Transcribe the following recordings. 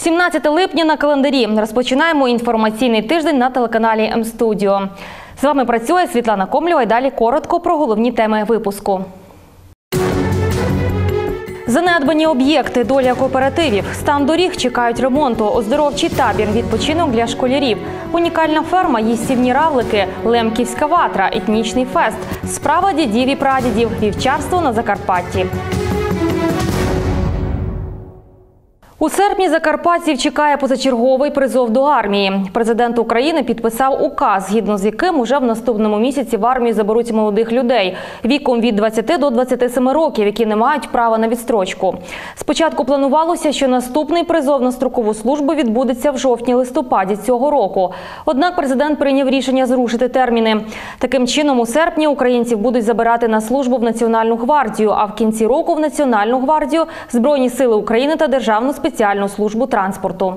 17 липня на календарі. Розпочинаємо інформаційний тиждень на телеканалі М-Студіо. З вами працює Світлана Комлєва і далі коротко про головні теми випуску. Занедбані об'єкти, доля кооперативів, стан доріг чекають ремонту, оздоровчий табір, відпочинок для школярів, унікальна ферма, їстівні равлики, лемківська ватра, етнічний фест, справа дідів і прадідів, вівчарство на Закарпатті. У серпні закарпатців чекає позачерговий призов до армії. Президент України підписав указ, згідно з яким уже в наступному місяці в армію заберуть молодих людей віком від 20 до 27 років, які не мають права на відстрочку. Спочатку планувалося, що наступний призов на строкову службу відбудеться в жовтні-листопаді цього року. Однак президент прийняв рішення зрушити терміни. Таким чином, у серпні українців будуть забирати на службу в Національну гвардію, а в кінці року в Національну гвардію, Збройні сили України та Державну спеціальну службу транспорту.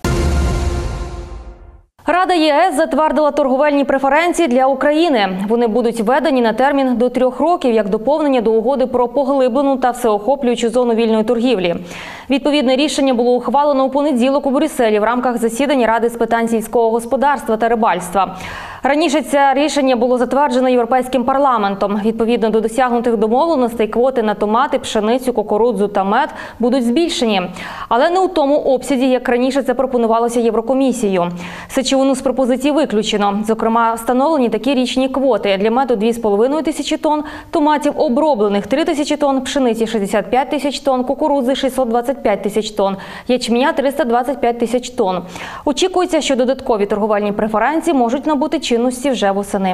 Рада ЄС затвердила торговельні преференції для України. Вони будуть введені на термін до 3 років як доповнення до угоди про поглиблену та всеохоплюючу зону вільної торгівлі. Відповідне рішення було ухвалено у понеділок у Брюсселі в рамках засідання Ради з питань сільського господарства та рибальства. Раніше це рішення було затверджено Європейським парламентом. Відповідно до досягнутих домовленостей, квоти на томати, пшеницю, кукурудзу та мед будуть збільшені. Але не у тому обсязі, як раніше це пропонувалося Єврокомісією. Сечовину з пропозицій виключено. Зокрема, встановлені такі річні квоти. Для меду 2,5 тисячі тонн, томатів оброблених 3 тисячі тонн, пшениці 65 тисяч тонн, кукурудзи 625 тисяч тонн, ячменя 325 тисяч тонн. Очікується, що додаткові торговельні преференції можуть набути чинності вже восени.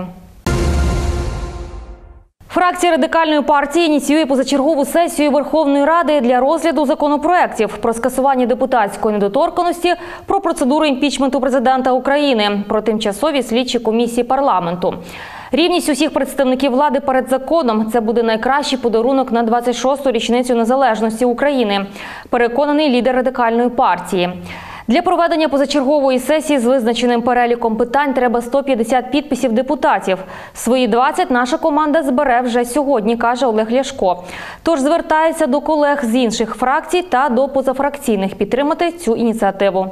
Фракція Радикальної партії ініціює позачергову сесію Верховної Ради для розгляду законопроєктів про скасування депутатської недоторканності, про процедуру імпічменту президента України, про тимчасові слідчі комісії парламенту. Рівність усіх представників влади перед законом – це буде найкращий подарунок на 26-ту річницю незалежності України, переконаний лідер Радикальної партії. Для проведення позачергової сесії з визначеним переліком питань треба 150 підписів депутатів. Свої 20 наша команда збере вже сьогодні, каже Олег Ляшко. Тож звертається до колег з інших фракцій та до позафракційних підтримати цю ініціативу.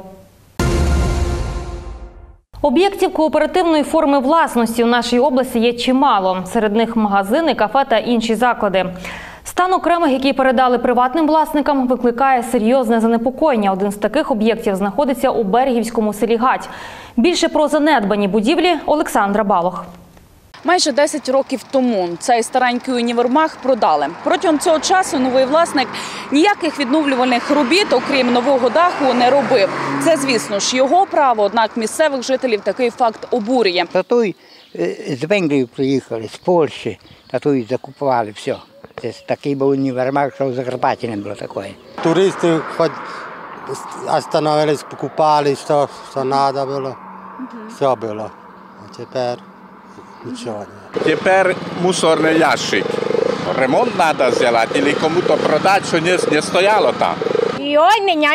Об'єктів кооперативної форми власності у нашій області є чимало. Серед них магазини, кафе та інші заклади. Стан окремих, які передали приватним власникам, викликає серйозне занепокоєння. Один з таких об'єктів знаходиться у Берегівському селі Гать. Більше про занедбані будівлі Олександра Балох. Майже 10 років тому цей старенький універмаг продали. Протягом цього часу новий власник ніяких відновлювальних робіт, окрім нового даху, не робив. Це, звісно ж, його право, однак місцевих жителів такий факт обурює. Та той з Венгрії приїхали, з Польщі, та той закупували все. Це такий був універмаг, що в Закарпатті не було такої. Туристи хоч остановились, покупали, що треба було. Все було. А тепер нічого не. Тепер мусорний ящик. Ремонт треба зробити, або кому-то продати, що не стояло там. І ой, мене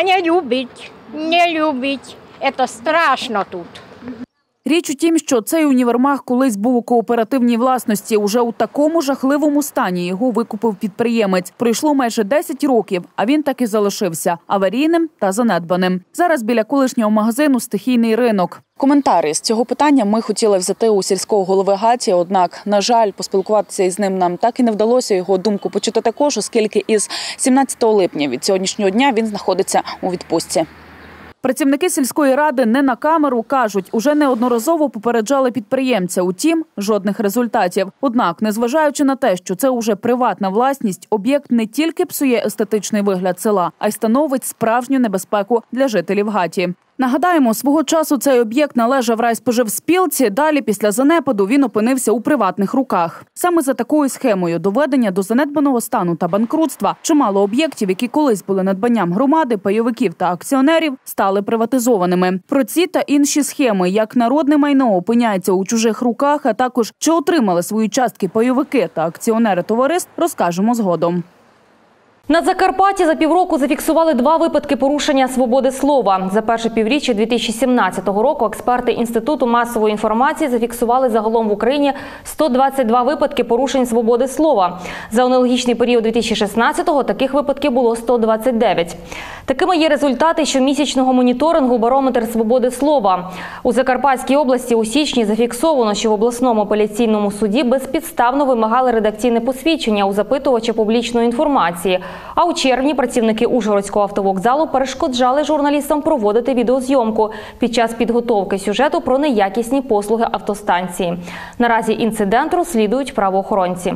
не любить. Це страшно тут. Річ у тім, що цей універмаг колись був у кооперативній власності. Уже у такому жахливому стані його викупив підприємець. Пройшло майже 10 років, а він так і залишився аварійним та занедбаним. Зараз біля колишнього магазину стихійний ринок. Коментарі з цього питання ми хотіли взяти у сільського голови Гаті, однак, на жаль, поспілкуватися із ним нам так і не вдалося його думку почути також, оскільки із 17 липня від сьогоднішнього дня він знаходиться у відпустці. Працівники сільської ради не на камеру кажуть, уже неодноразово попереджали підприємця, утім, жодних результатів. Однак, незважаючи на те, що це уже приватна власність, об'єкт не тільки псує естетичний вигляд села, а й становить справжню небезпеку для жителів Гаті. Нагадаємо, свого часу цей об'єкт належав райспоживспілці, далі після занепаду він опинився у приватних руках. Саме за такою схемою доведення до занедбаного стану та банкрутства чимало об'єктів, які колись були надбанням громади, пайовиків та акціонерів, стали приватизованими. Про ці та інші схеми, як народне майно опиняється у чужих руках, а також чи отримали свої частки пайовики та акціонери товариств, розкажемо згодом. На Закарпатті за півроку зафіксували 2 випадки порушення свободи слова. За перше півріччя 2017 року експерти Інституту масової інформації зафіксували загалом в Україні 122 випадки порушень свободи слова. За аналогічний період 2016-го таких випадків було 129. Такими є результати щомісячного моніторингу «Барометр свободи слова». У Закарпатській області у січні зафіксовано, що в обласному апеляційному суді безпідставно вимагали редакційне посвідчення у запитувача публічної інформації. А у червні працівники Ужгородського автовокзалу перешкоджали журналістам проводити відеозйомку під час підготовки сюжету про неякісні послуги автостанції. Наразі інцидент розслідують правоохоронці.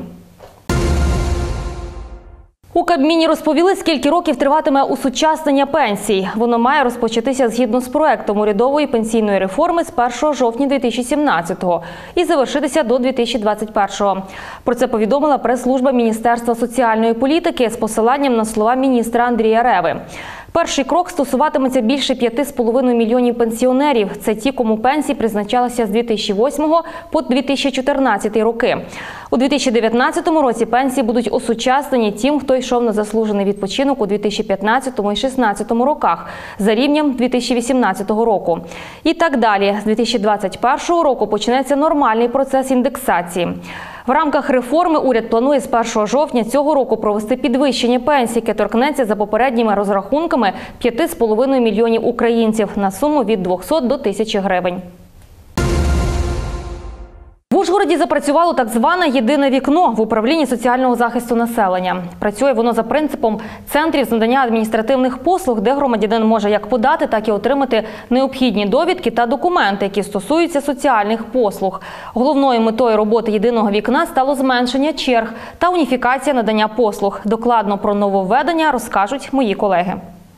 У Кабміні розповіли, скільки років триватиме осучаснення пенсій. Воно має розпочатися згідно з проектом урядової пенсійної реформи з 1 жовтня 2017-го і завершитися до 2021-го. Про це повідомила прес-служба Міністерства соціальної політики з посиланням на слова міністра Андрія Реви. Перший крок стосуватиметься більше 5,5 мільйонів пенсіонерів. Це ті, кому пенсії призначалися з 2008 по 2014 роки. У 2019 році пенсії будуть осучаснені тим, хто йшов на заслужений відпочинок у 2015 і 2016 роках за рівнем 2018 року. І так далі. З 2021 року почнеться нормальний процес індексації. В рамках реформи уряд планує з 1 жовтня цього року провести підвищення пенсій, яке торкнеться за попередніми розрахунками 5,5 мільйонів українців на суму від 200 до 1000 гривень. В Ужгороді запрацювало так зване «Єдине вікно» в управлінні соціального захисту населення. Працює воно за принципом центрів з надання адміністративних послуг, де громадянин може як подати, так і отримати необхідні довідки та документи, які стосуються соціальних послуг. Головною метою роботи «Єдиного вікна» стало зменшення черг та уніфікація надання послуг. Докладно про нововведення розкажуть мої колеги.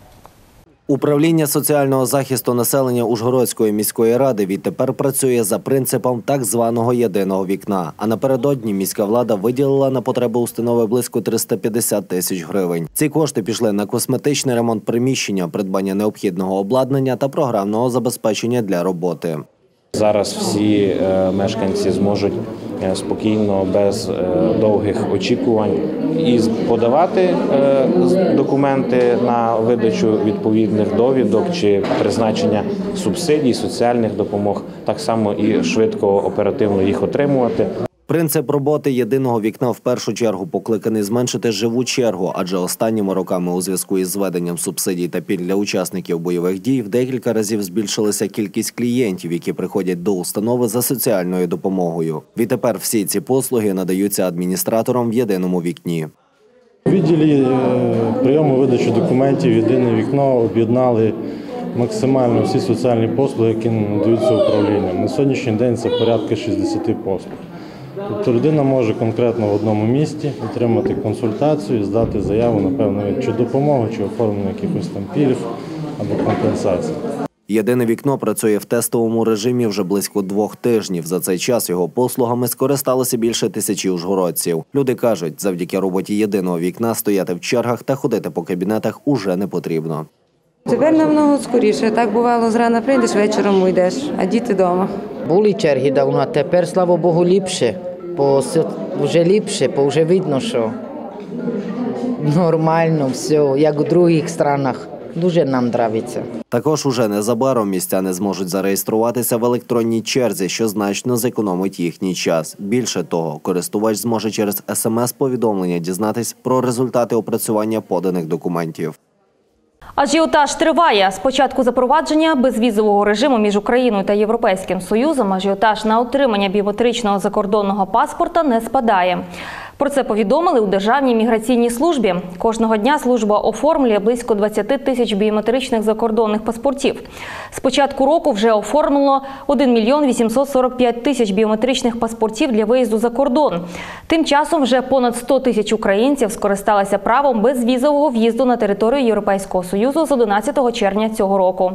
Управління соціального захисту населення Ужгородської міської ради відтепер працює за принципом так званого «єдиного вікна». А напередодні міська влада виділила на потреби установи близько 350 тисяч гривень. Ці кошти пішли на косметичний ремонт приміщення, придбання необхідного обладнання та програмного забезпечення для роботи. Зараз всі мешканці зможуть спокійно, без довгих очікувань і подавати документи на видачу відповідних довідок чи призначення субсидій, соціальних допомог, так само і швидко, оперативно їх отримувати. Принцип роботи «Єдиного вікна» в першу чергу покликаний зменшити живу чергу, адже останніми роками у зв'язку із введенням субсидій та пільг для учасників бойових дій в декілька разів збільшилася кількість клієнтів, які приходять до установи за соціальною допомогою. Відтепер всі ці послуги надаються адміністраторам в «Єдиному вікні». У відділі прийому видачі документів «Єдине вікно» об'єднали максимально всі соціальні послуги, які надаються управлінням. На сьогоднішній день це порядка 60 послуг. Тобто людина може конкретно в одному місці отримати консультацію, здати заяву на певну чи допомогу, чи оформлення якихось там пільг або компенсацій. «Єдине вікно» працює в тестовому режимі вже близько 2 тижнів. За цей час його послугами скористалося більше 1000 ужгородців. Люди кажуть, завдяки роботі «Єдиного вікна» стояти в чергах та ходити по кабінетах уже не потрібно. Тепер намного скоріше. Так бувало, зрана прийдеш, вечором уйдеш, а діти вдома. Були черги давно, а тепер, слава Богу, ліпше. Вже ліпше, бо вже видно, що нормально все, як у других странах. Дуже нам подобається. Також уже незабаром містяни зможуть зареєструватися в електронній черзі, що значно зекономить їхній час. Більше того, користувач зможе через СМС-повідомлення дізнатись про результати опрацювання поданих документів. Ажіотаж триває. З початку запровадження безвізового режиму між Україною та Європейським Союзом ажіотаж на отримання біометричного закордонного паспорта не спадає. Про це повідомили у Державній міграційній службі. Кожного дня служба оформлює близько 20 тисяч біометричних закордонних паспортів. З початку року вже оформлено 1 мільйон 845 тисяч біометричних паспортів для виїзду за кордон. Тим часом вже понад 100 тисяч українців скористалися правом безвізового в'їзду на територію Європейського Союзу з 11 червня цього року.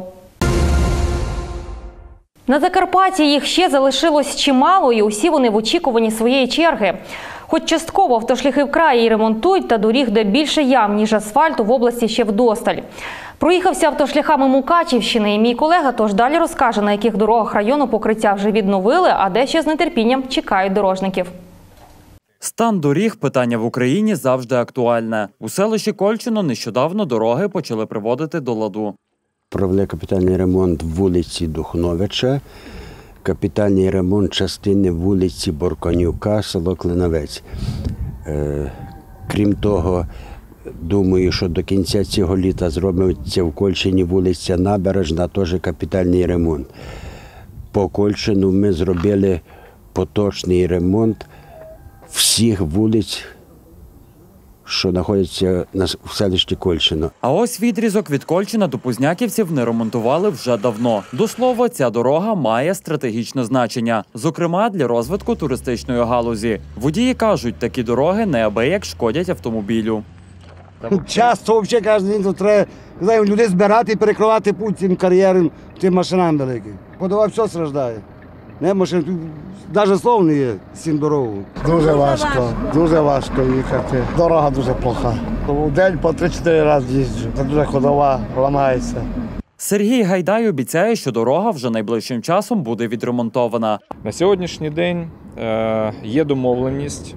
На Закарпатті їх ще залишилось чимало, і усі вони в очікуванні своєї черги. Хоч частково автошляхи в краї ремонтують, та доріг, де більше ям, ніж асфальту, в області ще вдосталь. Проїхався автошляхами Мукачівщини і мій колега, тож далі розкаже, на яких дорогах району покриття вже відновили, а де ще з нетерпінням чекають дорожників. Стан доріг – питання в Україні завжди актуальне. У селищі Кольчино нещодавно дороги почали приводити до ладу. Провели капітальний ремонт вулиці Духновича, капітальний ремонт частини вулиці Борконюка, село Клиновець. Крім того, думаю, що до кінця цього літа зробиться в Кольчині вулиця Набережна, теж капітальний ремонт. По Кольчину ми зробили поточний ремонт всіх вулиць, що знаходяться в селищі Кольчино. А ось відрізок від Кольчина до Пузняківців не ремонтували вже давно. До слова, ця дорога має стратегічне значення, зокрема для розвитку туристичної галузі. Водії кажуть, такі дороги неабияк шкодять автомобілю. Часто взагалі кожен день треба людей збирати і перекривати путь цим кар'єрам, тим машинам великим. Подава все страждає. Не машин, тут навіть слов не є з цим дорогою. Дуже важко їхати. Дорога дуже плоха. В день по 3-4 рази їжджу. Це дуже ходова, ламається. Сергій Гайдай обіцяє, що дорога вже найближчим часом буде відремонтована. На сьогоднішній день є домовленість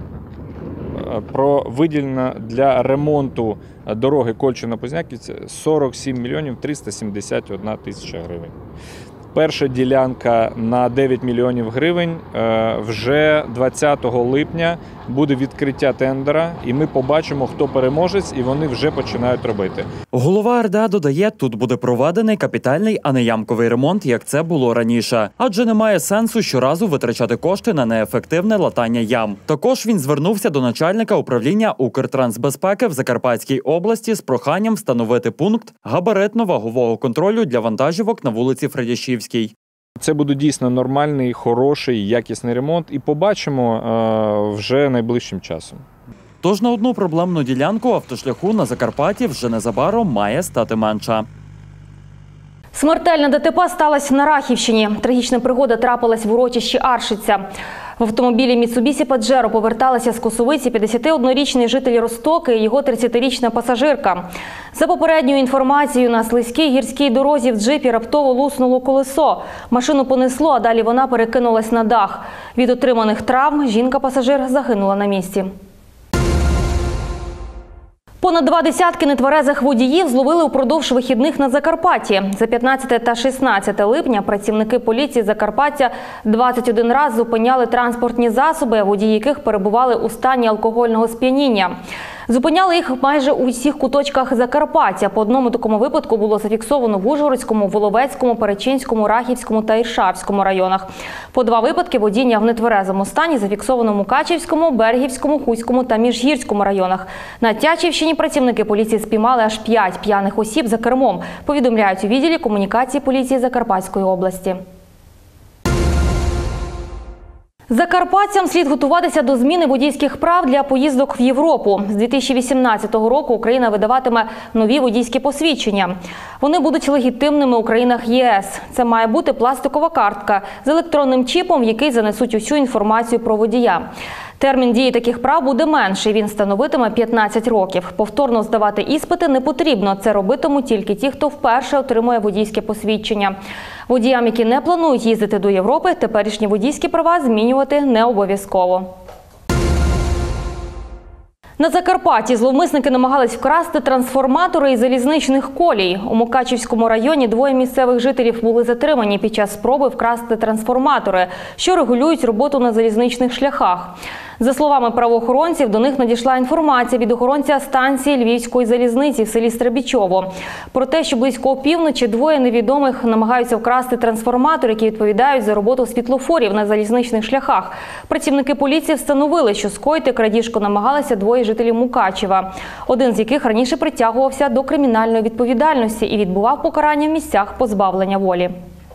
про виділення для ремонту дороги Кольчино-Пузняківці 47 мільйонів 371 тисяча гривень. Перша ділянка на 9 мільйонів гривень. Вже 20 липня буде відкриття тендера, і ми побачимо, хто переможець, і вони вже починають робити. Голова РДА додає, тут буде проведений капітальний, а не ямковий ремонт, як це було раніше. Адже немає сенсу щоразу витрачати кошти на неефективне латання ям. Також він звернувся до начальника управління Укртрансбезпеки в Закарпатській області з проханням встановити пункт габаритно-вагового контролю для вантажівок на вулиці Фредяшівській. Це буде дійсно нормальний, хороший, якісний ремонт, і побачимо вже найближчим часом. Тож на одну проблемну ділянку автошляху на Закарпатті вже незабаром має стати менша. Смертельна ДТП сталася на Рахівщині. Трагічна пригода трапилась в урочищі Аршиця. В автомобілі Mitsubishi Pajero поверталася з Косовиці 51-річний житель Ростоки і його 30-річна пасажирка. За попередньою інформацією, на слизькій гірській дорозі в джипі раптово луснуло колесо. Машину понесло, а далі вона перекинулась на дах. Від отриманих травм жінка-пасажир загинула на місці. Понад 2 десятки нетверезих водіїв зловили упродовж вихідних на Закарпатті. За 15 та 16 липня працівники поліції Закарпаття 21 раз зупиняли транспортні засоби, водії яких перебували у стані алкогольного сп'яніння. Зупиняли їх майже у всіх куточках Закарпаття. По одному такому випадку було зафіксовано в Ужгородському, Воловецькому, Перечинському, Рахівському та Іршавському районах. По 2 випадки водіння в нетверезому стані зафіксовано в Мукачівському, Бергівському, Хуському та Міжгірському районах. На Тячівщині працівники поліції спіймали аж 5 п'яних осіб за кермом, повідомляють у відділі комунікації поліції Закарпатської області. Закарпатцям слід готуватися до зміни водійських прав для поїздок в Європу. З 2018 року Україна видаватиме нові водійські посвідчення. Вони будуть легітимними у країнах ЄС. Це має бути пластикова картка з електронним чіпом, в який занесуть усю інформацію про водія. Термін дії таких прав буде менший, він становитиме 15 років. Повторно здавати іспити не потрібно, це робитимуть тільки ті, хто вперше отримує водійське посвідчення. Водіям, які не планують їздити до Європи, теперішні водійські права змінювати не обов'язково. На Закарпатті зловмисники намагались вкрасти трансформатори із залізничних колій. У Мукачівському районі 2 місцевих жителів були затримані під час спроби вкрасти трансформатори, що регулюють роботу на залізничних шляхах. За словами правоохоронців, до них надійшла інформація від охоронця станції Львівської залізниці в селі Стребічово про те, що близько опівночі 2 невідомих намагаються вкрасти трансформатори, які відповідають за роботу світлофорів на залізничних шляхах. Працівники поліції встановили, що скоїти крадіжку намагалися 2 жителів Мукачева, один з яких раніше притягувався до кримінальної відповідальності і відбував покарання в місцях позбавлення волі.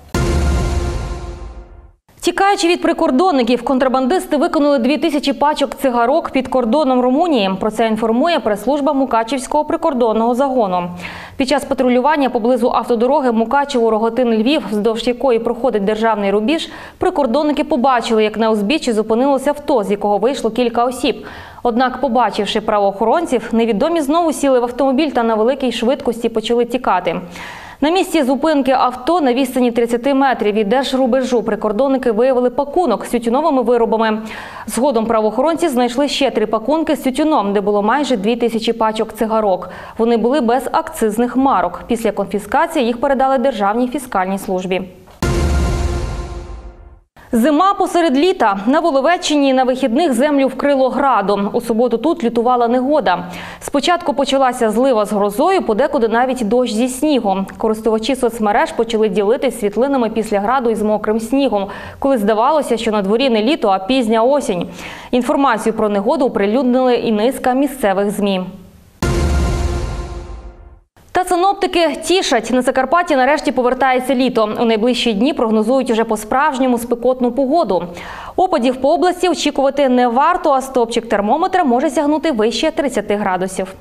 Тікаючи від прикордонників, контрабандисти викинули 2000 пачок цигарок під кордоном Румунії. Про це інформує прес-служба Мукачівського прикордонного загону. Під час патрулювання поблизу автодороги Мукачево-Роготин-Львів, вздовж якої проходить державний рубіж, прикордонники побачили, як на узбіччі зупинилося авто, з якого вийшло кілька осіб. Однак, побачивши правоохоронців, невідомі знову сіли в автомобіль та на великій швидкості почали тікати. На місці зупинки авто на відстані 30 метрів від держрубежу прикордонники виявили пакунок з тютюновими виробами. Згодом правоохоронці знайшли ще 3 пакунки з тютюном, де було майже 2000 пачок цигарок. Вони були без акцизних марок. Після конфіскації їх передали Державній фіскальній службі. Зима посеред літа. На Воловеччині на вихідних землю вкрило градом. У суботу тут лютувала негода. Спочатку почалася злива з грозою, подекуди навіть дощ зі снігом. Користувачі соцмереж почали ділитись світлинами після граду із мокрим снігом, коли здавалося, що на дворі не літо, а пізня осінь. Інформацію про негоду оприлюднили і низка місцевих ЗМІ. Та синоптики тішать. На Закарпатті нарешті повертається літо. У найближчі дні прогнозують уже по-справжньому спекотну погоду. Опадів по області очікувати не варто, а стовпчик термометра може сягнути вище 30 градусів.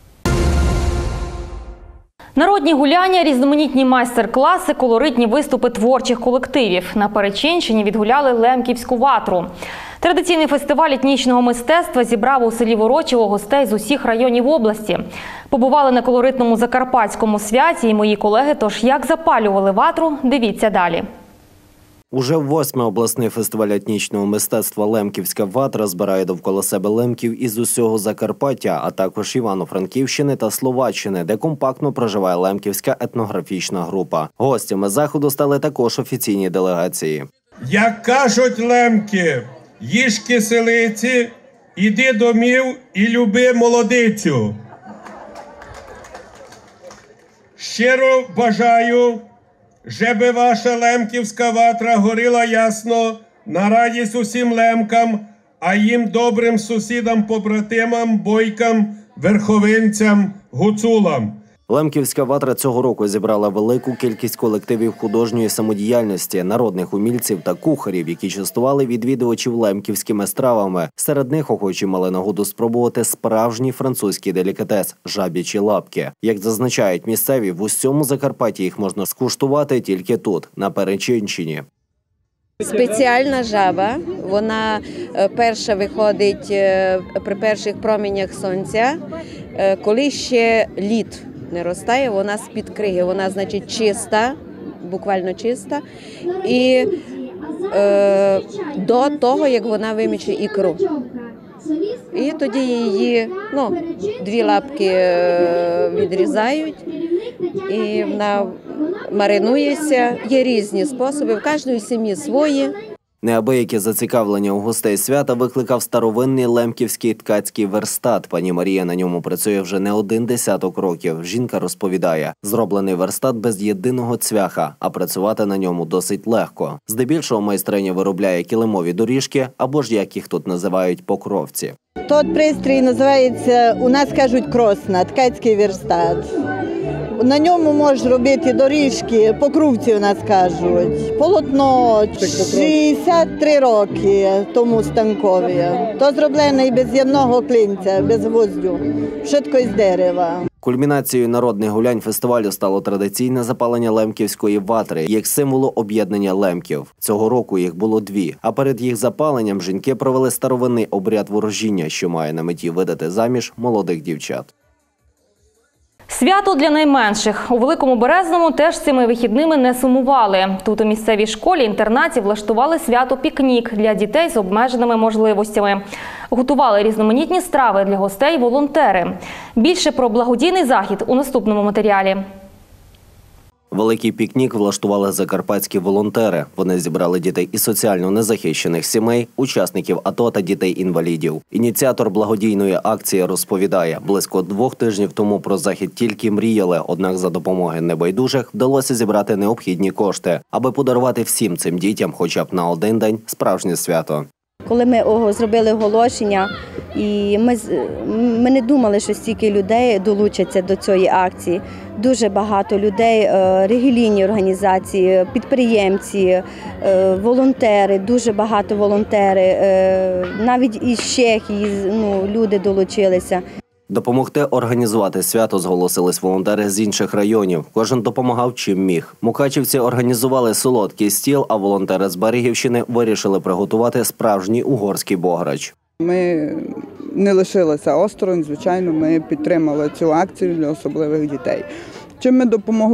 Народні гуляння, різноманітні майстер-класи, колоритні виступи творчих колективів. На Перечинщині відгуляли Лемківську ватру. Традиційний фестиваль етнічного мистецтва зібрав у селі Ворочево гостей з усіх районів області. Побували на колоритному закарпатському святі і мої колеги, тож як запалювали ватру, дивіться далі. Уже 8-й обласний фестиваль етнічного мистецтва «Лемківська ватра» збирає довкола себе лемків із усього Закарпаття, а також Івано-Франківщини та Словаччини, де компактно проживає лемківська етнографічна група. Гостями заходу стали також офіційні делегації. Як кажуть лемки, їж киселиці, іди домів і люби молодицю. Щиро бажаю, щоби ваша лемківська ватра горіла ясно, на радість усім лемкам, а їм добрим сусідам-побратимам, бойкам, верховинцям, гуцулам. Лемківська ватра цього року зібрала велику кількість колективів художньої самодіяльності, народних умільців та кухарів, які частували відвідувачів лемківськими стравами. Серед них охочі мали нагоду спробувати справжній французький делікатес – жаб'ячі лапки. Як зазначають місцеві, в усьому Закарпатті їх можна скуштувати тільки тут, на Перечинщині. Спеціальна жаба, вона перша виходить при перших проміннях сонця, коли ще лід не розтає, вона з-під криги, вона, значить, чиста, буквально чиста, і до того, як вона виміче ікру. І тоді її, 2 лапки відрізають, і вона маринується. Є різні способи, в кожної сім'ї свої. Неабияке зацікавлення у гостей свята викликав старовинний лемківський ткацький верстат. Пані Марія на ньому працює вже не 1 десяток років. Жінка розповідає, зроблений верстат без єдиного цвяха, а працювати на ньому досить легко. Здебільшого майстриня виробляє килимові доріжки, або ж, як їх тут називають, покровці. Тот пристрій називається, у нас кажуть, кросна, ткацький верстат. На ньому можеш робити доріжки, покровці у нас кажуть, полотно, 63 роки тому станкові. То зроблений без єдного клинця, без гвоздю, швидко із дерева. Кульмінацією народних гулянь фестивалю стало традиційне запалення лемківської ватри, як символу об'єднання лемків. Цього року їх було 2, а перед їх запаленням жінки провели старовинний обряд ворожіння, що має на меті видати заміж молодих дівчат. Свято для найменших. У Великому Березному теж цими вихідними не сумували. Тут у місцевій школі-інтернаті влаштували свято-пікнік для дітей з обмеженими можливостями. Готували різноманітні страви для гостей волонтери. Більше про благодійний захід у наступному матеріалі. Великий пікнік влаштували закарпатські волонтери. Вони зібрали дітей із соціально незахищених сімей, учасників АТО та дітей-інвалідів. Ініціатор благодійної акції розповідає, близько 2 тижнів тому про захід тільки мріяли, однак за допомоги небайдужих вдалося зібрати необхідні кошти, аби подарувати всім цим дітям хоча б на 1 день справжнє свято. Коли ми зробили оголошення, і ми не думали, що стільки людей долучаться до цієї акції. Дуже багато людей, релігійні організації, підприємці, волонтери, дуже багато волонтери, навіть із Чехії люди долучилися. Допомогти організувати свято зголосились волонтери з інших районів. Кожен допомагав чим міг. Мукачівці організували солодкий стіл, а волонтери з Берегівщини вирішили приготувати справжній угорський бограч. Ми не лишилися осторонь, звичайно, ми підтримали цю акцію для особливих дітей. Чим ми допомогли?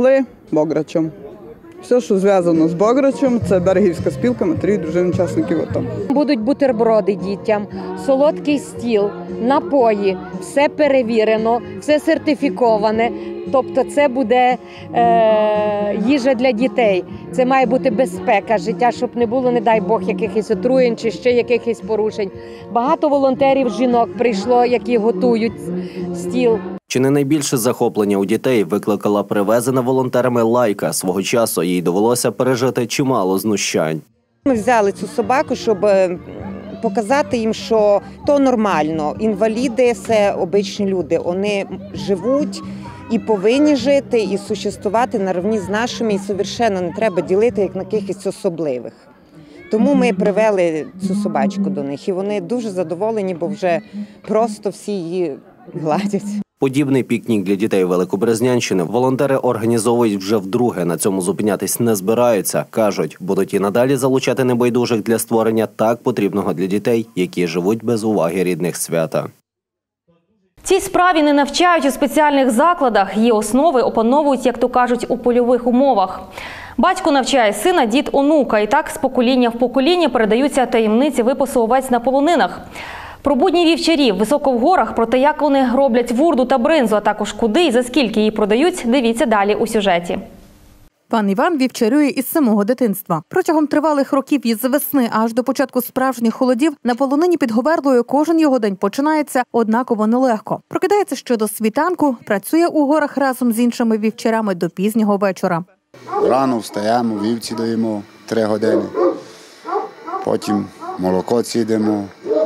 Бограчем. Все, що зв'язано з Бограчем, це Берегівська спілка матерів, дружин, учасників АТО. Будуть бутерброди дітям, солодкий стіл, напої, все перевірено, все сертифіковане. Тобто це буде їжа для дітей. Це має бути безпека життя, щоб не було, не дай Бог, якихось отруєнь чи ще якихось порушень. Багато волонтерів жінок прийшло, які готують стіл. Чи не найбільше захоплення у дітей викликала привезена волонтерами лайка. Свого часу їй довелося пережити чимало знущань. Ми взяли цю собаку, щоб показати їм, що то нормально. Інваліди – це обичні люди. Вони живуть і повинні жити, і существувати на рівні з нашими, і совершенно не треба ділити як на якихось особливих. Тому ми привели цю собачку до них, і вони дуже задоволені, бо вже просто всі її гладять. Подібний пікнік для дітей Великобрезнянщини волонтери організовують вже вдруге. На цьому зупинятись не збираються. Кажуть, будуть і надалі залучати небайдужих для створення так потрібного для дітей, які живуть без уваги рідних свята. Цій справі не навчають у спеціальних закладах. Її основи опановують, як то кажуть, у польових умовах. Батько навчає сина, дід – онука. І так з покоління в покоління передаються таємниці випасу овець на полонинах. Про будні вівчарів високо в горах, про те, як вони роблять вурду та бринзу, а також куди і за скільки її продають, дивіться далі у сюжеті. Пан Іван вівчарює із самого дитинства. Протягом тривалих років із весни аж до початку справжніх холодів на полонині під Говерлою кожен його день починається однаково нелегко. Прокидається ще до світанку, працює у горах разом з іншими вівчарями до пізнього вечора. Рано встаємо, вівці даємо 3 години, потім молоко цідимо.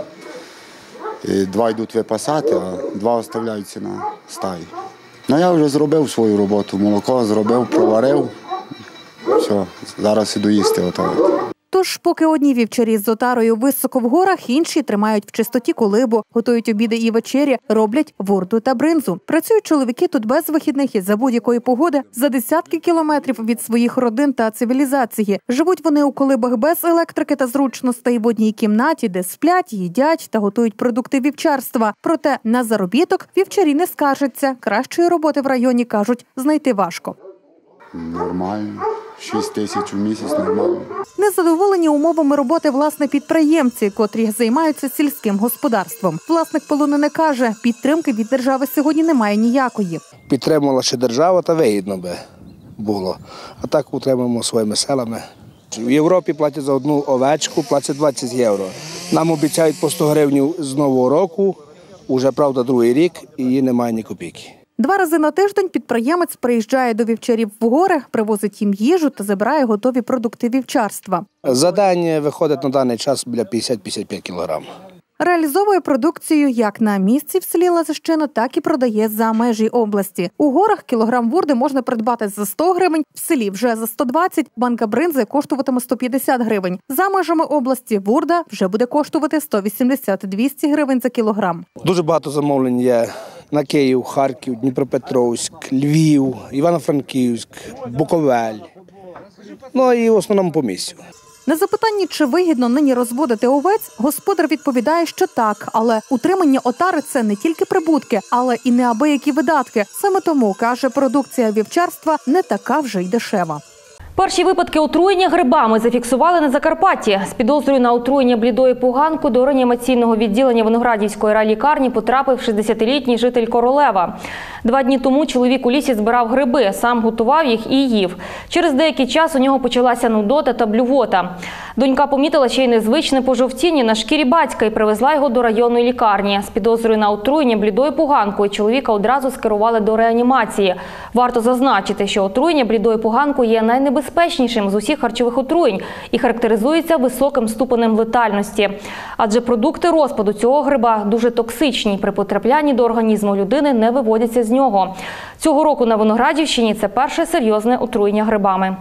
І 2 йдуть випасати, а 2 оставляються на стаї. Ну, я вже зробив свою роботу, молоко зробив, проварив, все, зараз іду їсти. Тож, поки одні вівчарі з отарою високо в горах, інші тримають в чистоті колибу, готують обіди і вечері, роблять вурду та бринзу. Працюють чоловіки тут без вихідних і за будь-якої погоди, за десятки кілометрів від своїх родин та цивілізації. Живуть вони у колибах без електрики та зручностей в одній кімнаті, де сплять, їдять та готують продукти вівчарства. Проте на заробіток вівчарі не скаржаться. Кращої роботи в районі, кажуть, знайти важко. Нормально. 6 тисяч у місяць нормально. Незадоволені умовами роботи власне підприємці, котрі займаються сільським господарством. Власник полонини каже, підтримки від держави сьогодні немає ніякої. Підтримувала ще держава, та вигідно би було. А так утримуємо своїми селами. В Європі платять за одну овечку, платять 20 євро. Нам обіцяють по 100 гривень з нового року, уже, правда, другий рік, і її немає ні копійки. 2 рази на тиждень підприємець приїжджає до вівчарів в гори, привозить їм їжу та забирає готові продукти вівчарства. За день виходить на даний час біля 50-55 кілограм. Реалізовує продукцію як на місці в селі Лазищина, так і продає за межі області. У горах кілограм вурди можна придбати за 100 гривень, в селі вже за 120, банка бринзи коштуватиме 150 гривень. За межами області вурда вже буде коштувати 180-200 гривень за кілограм. Дуже багато замовлень є на Київ, Харків, Дніпропетровськ, Львів, Івано-Франківськ, Буковель. Ну і в основному по місцю. На запитання, чи вигідно нині розводити овець, господар відповідає, що так, але утримання отари – це не тільки прибутки, але і неабиякі видатки. Саме тому, каже, продукція вівчарства не така вже й дешева. Перші випадки отруєння грибами зафіксували на Закарпатті. З підозрою на отруєння блідою поганкою до реанімаційного відділення Виноградівської райлікарні потрапив 60-літній житель Королева. 2 дні тому чоловік у лісі збирав гриби, сам готував їх і їв. Через деякий час у нього почалася нудота та блювота. Донька помітила ще й незвичне пожовтіння на шкірі батька і привезла його до районної лікарні. З підозрою на отруєння блідою поганкою чоловіка одразу скерували до реанімації. Варто зазначити, що отруєння блідою поганкою є найнебезпечнішим з усіх харчових отруєнь і характеризується високим ступенем летальності. Адже продукти розпаду цього гриба дуже токсичні. При потраплянні до організму людини не виводяться з нього. Цього року на Виноградівщині це перше серйозне отруєння грибами.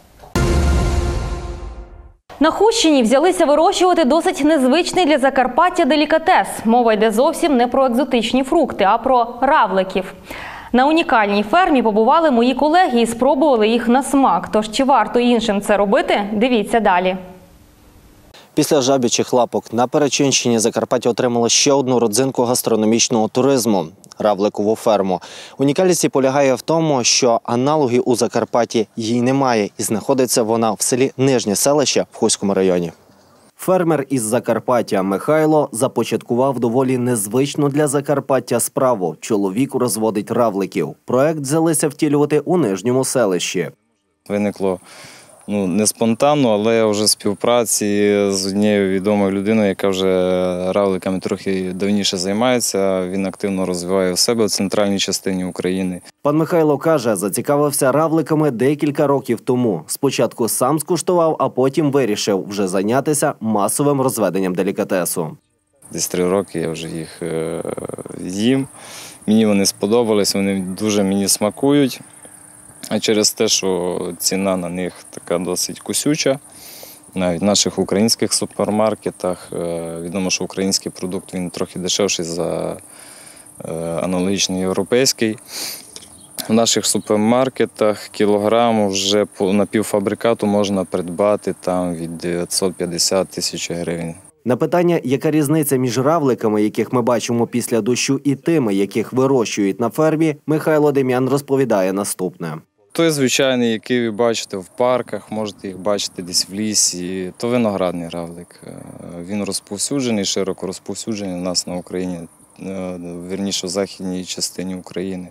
На Хустщині взялися вирощувати досить незвичний для Закарпаття делікатес. Мова йде зовсім не про екзотичні фрукти, а про равликів. На унікальній фермі побували мої колеги і спробували їх на смак. Тож чи варто іншим це робити? Дивіться далі. Після жаб'ячих лапок на Перечинщині Закарпаття отримало ще одну родзинку гастрономічного туризму. равликову ферму. Унікальність полягає в тому, що аналогів у Закарпатті їй немає і знаходиться вона в селі Нижнє селище в Хуському районі. Фермер із Закарпаття Михайло започаткував доволі незвичну для Закарпаття справу. Чоловік розводить равликів. Проект взялися втілювати у Нижньому селищі. Виникло не спонтанно, але вже в співпраці з однією відомою людиною, яка вже равликами трохи давніше займається. Він активно розвиває в себе в центральній частині України. Пан Михайло каже, зацікавився равликами декілька років тому. Спочатку сам скуштував, а потім вирішив вже зайнятися масовим розведенням делікатесу. Десь 3 роки я вже їх їм. Мені вони сподобались, вони дуже мені смакують. А через те, що ціна на них така досить кусюча, навіть в наших українських супермаркетах, відомо, що український продукт він трохи дешевший за аналогічний європейський. В наших супермаркетах кілограм вже по напівфабрикату можна придбати там від 950 тисяч гривень. На питання, яка різниця між равликами, яких ми бачимо після дощу, і тими, яких вирощують на фермі, Михайло Дем'ян розповідає наступне. Той звичайний, який ви бачите в парках, можете їх бачити десь в лісі, то виноградний равлик. Він розповсюджений, широко розповсюджений у нас на Україні, вірніше в західній частині України.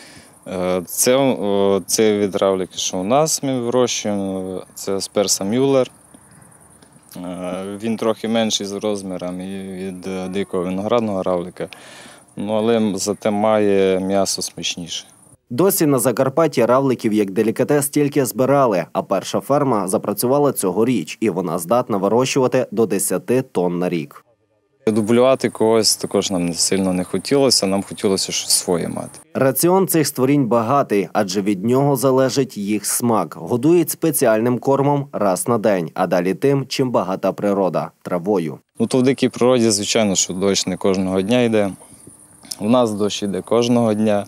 Це від равлики, що у нас ми вирощуємо, це Сперса Мюллер. Він трохи менший за розмірами від дикого виноградного равлика, але зате має м'ясо смачніше. Досі на Закарпатті равликів як делікатес тільки збирали, а перша ферма запрацювала цьогоріч, і вона здатна вирощувати до 10 тонн на рік. Дублювати когось також нам сильно не хотілося, нам хотілося щось своє мати. Раціон цих створінь багатий, адже від нього залежить їх смак. Годують спеціальним кормом раз на день, а далі тим, чим багата природа – травою. То в дикій природі, звичайно, що дощ не кожного дня йде. У нас дощ йде кожного дня.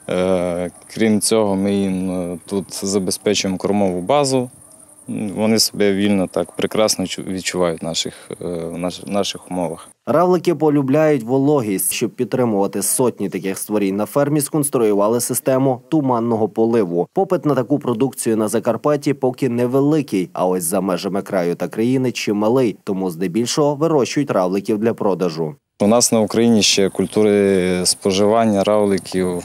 Крім цього, ми їм тут забезпечуємо кормову базу. Вони себе вільно так прекрасно відчувають в наших умовах. Равлики полюбляють вологість. Щоб підтримувати сотні таких створінь на фермі, сконструювали систему туманного поливу. Попит на таку продукцію на Закарпатті поки невеликий, а ось за межами краю та країни чималий, тому здебільшого вирощують равликів для продажу. У нас на Україні ще культури споживання равликів,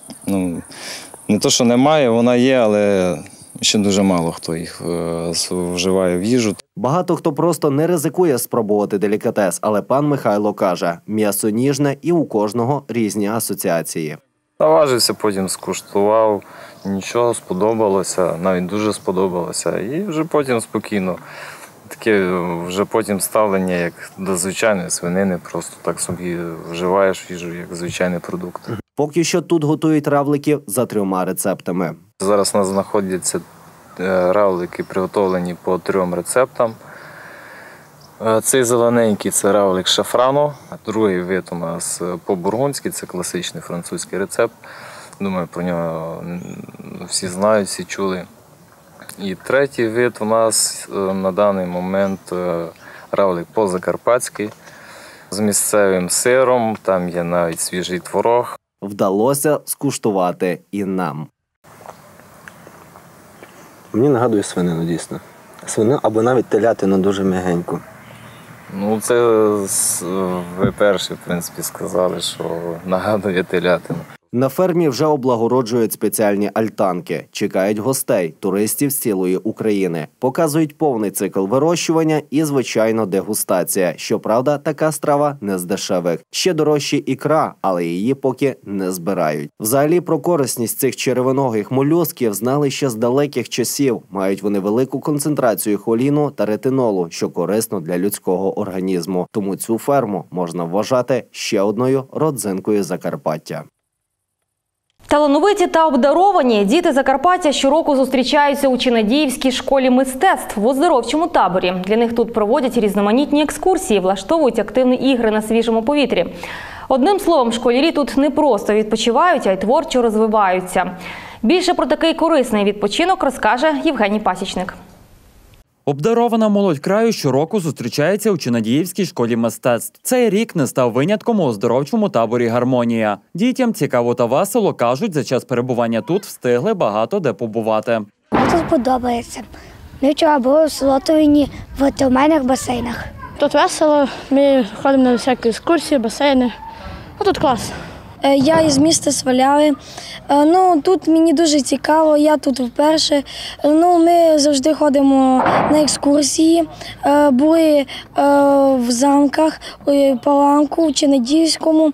не то що немає, вона є, але ще дуже мало хто їх вживає в їжу. Багато хто просто не ризикує спробувати делікатес, але пан Михайло каже, м'ясо ніжне і у кожного різні асоціації. Наважився, потім скуштував, нічого, сподобалося, навіть дуже сподобалося. І вже потім спокійно, таке вже потім ставлення, як до звичайної свинини, просто так собі вживаєш їжу, як звичайний продукт. Поки що тут готують равликів за 3 рецептами. Зараз у нас знаходяться равлики, приготовлені по 3 рецептам. Цей зелененький – це равлик шафрану, другий вид у нас по-бургундськи, це класичний французький рецепт. Думаю, про нього всі знають, всі чули. І третій вид у нас на даний момент равлик по-закарпатськи з місцевим сиром, там є навіть свіжий творог. Вдалося скуштувати і нам. Мені нагадує свинину, дійсно. Свинину або навіть телятину дуже м'ягеньку. Це ви перші, в принципі, сказали, що нагадує телятину. На фермі вже облагороджують спеціальні альтанки. Чекають гостей, туристів з цілої України. Показують повний цикл вирощування і, звичайно, дегустація. Щоправда, така страва не з дешевих. Ще дорожче ікра, але її поки не збирають. Взагалі про корисність цих червоногих молюсків знали ще з далеких часів. Мають вони велику концентрацію холіну та ретинолу, що корисно для людського організму. Тому цю ферму можна вважати ще одною родзинкою Закарпаття. Талановиті та обдаровані діти Закарпаття щороку зустрічаються у Чинадіївській школі мистецтв в оздоровчому таборі. Для них тут проводять різноманітні екскурсії, влаштовують активні ігри на свіжому повітрі. Одним словом, школярі тут не просто відпочивають, а й творчо розвиваються. Більше про такий корисний відпочинок розкаже Євгеній Пасічник. Обдарована молодь краю щороку зустрічається у Чинадіївській школі мистецтв. Цей рік не став винятком у оздоровчому таборі «Гармонія». Дітям цікаво та весело, кажуть, за час перебування тут встигли багато де побувати. Мені тут подобається. Ми вчора були в Солотовині в тюрмайних басейнах. Тут весело, ми ходимо на всякі екскурсії, басейни. Тут клас. Я із міста Сваляви. Тут мені дуже цікаво, я тут вперше. Ми завжди ходимо на екскурсії, були в замках, в Паланку, в Чинадіївському.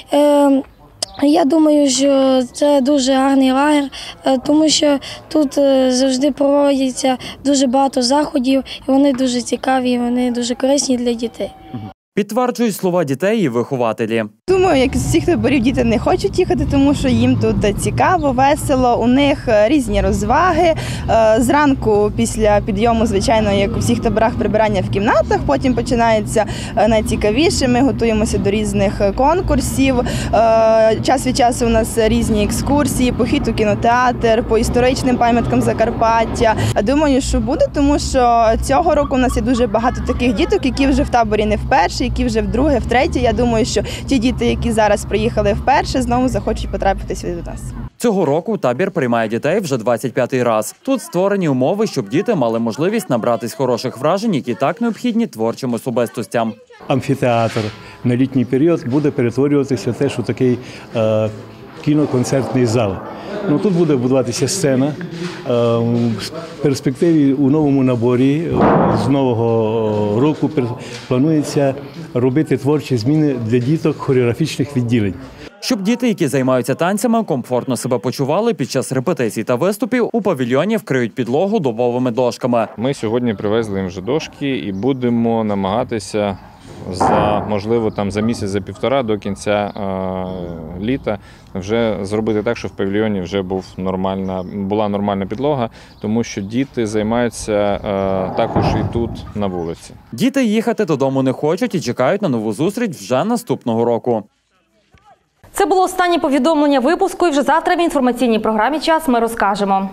Я думаю, що це дуже гарний лагер, тому що тут завжди проводяться дуже багато заходів, і вони дуже цікаві, і вони дуже корисні для дітей. Підтверджують слова дітей і вихователі. Думаю, як з всіх таборів діти не хочуть їхати, тому що їм тут цікаво, весело, у них різні розваги. Зранку після підйому, звичайно, як у всіх таборах, прибирання в кімнатах, потім починається найцікавіше, ми готуємося до різних конкурсів. Час від часу у нас різні екскурсії, похід у кінотеатр, по історичним пам'яткам Закарпаття. Думаю, що буде, тому що цього року у нас є дуже багато таких діток, які вже в таборі не вперше, які вже вдруге, втретє. Я думаю, що ті діти, які зараз приїхали вперше, знову захочуть потрапити сюди до нас. Цього року табір приймає дітей вже 25-й раз. Тут створені умови, щоб діти мали можливість набратись хороших вражень, які так необхідні творчим особистостям. Амфітеатр на літній період буде перетворюватися теж у такий кіноконцертний зал. Тут буде будуватися сцена. В перспективі у новому наборі з нового року планується робити творчі зміни для діток хореографічних відділень. Щоб діти, які займаються танцями, комфортно себе почували під час репетицій та виступів, у павільйоні вкриють підлогу дубовими дошками. Ми сьогодні привезли їм вже дошки і будемо намагатися можливо, за місяць, за півтора до кінця літа вже зробити так, щоб в павільйоні вже була нормальна підлога, тому що діти займаються також і тут, на вулиці. Діти їхати додому не хочуть і чекають на нову зустріч вже наступного року. Це було останнє повідомлення випуску, і вже завтра в інформаційній програмі «Час» ми розкажемо.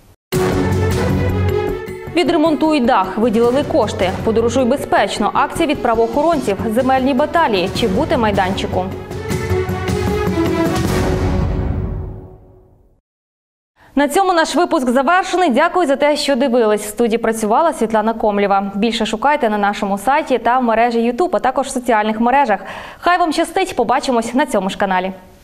Відремонтують дах, виділили кошти. Подорожуй безпечно. Акція від правоохоронців. Земельні баталії. Чи бути майданчику? На цьому наш випуск завершений. Дякую за те, що дивились. В студії працювала Світлана Комлєва. Більше шукайте на нашому сайті та в мережі YouTube, а також в соціальних мережах. Хай вам щастить. Побачимось на цьому ж каналі.